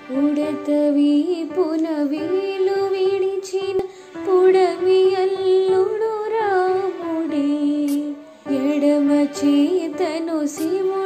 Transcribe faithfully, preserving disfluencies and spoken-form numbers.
ఉడతవి పునవీలు విడిచిన పుడమి అల్లుడు రాముడే ఎడమ చేతను శివు